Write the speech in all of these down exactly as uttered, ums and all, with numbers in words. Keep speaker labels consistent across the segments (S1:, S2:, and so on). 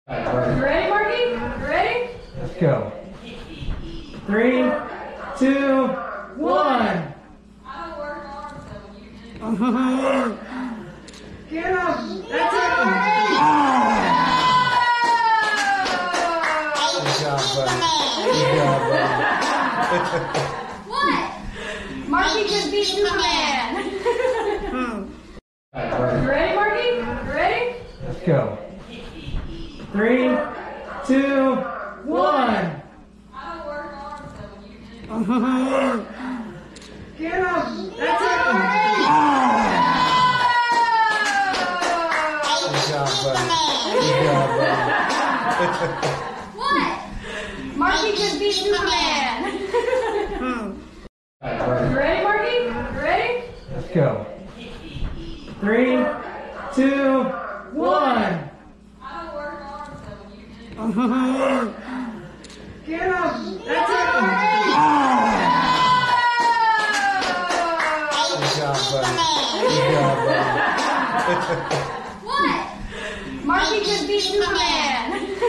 S1: You ready, Marky? You ready?
S2: Let's go. Three, two, one.
S1: I don't work hard, so you can.
S2: Get him. That's it. Good job, buddy. Good job, buddy.
S1: What? Marky just beat Superman. You ready, Marky? You ready?
S2: Let's go. Three, two, one.
S1: I don't work hard, so you can.
S2: Get him. That's it. Good job, buddy. Good job, buddy.
S1: What? Marky just beat Superman. You ready, Marky? You ready?
S2: Let's go. Three, two, one.
S1: I don't work hard, so you can.
S2: Get him. That's it. Good job, buddy. Good job, buddy.
S1: What? Marky just beat Superman.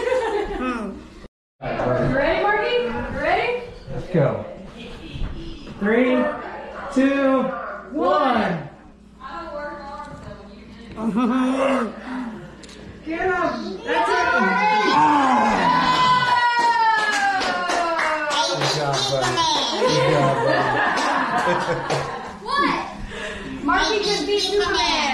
S1: You ready, Marky? You ready?
S2: Let's go. Three, two, one.
S1: I don't work hard, so you can.
S2: Get him. That's it. Good job, buddy. Good job, buddy.
S1: What? Marky just beat Superman.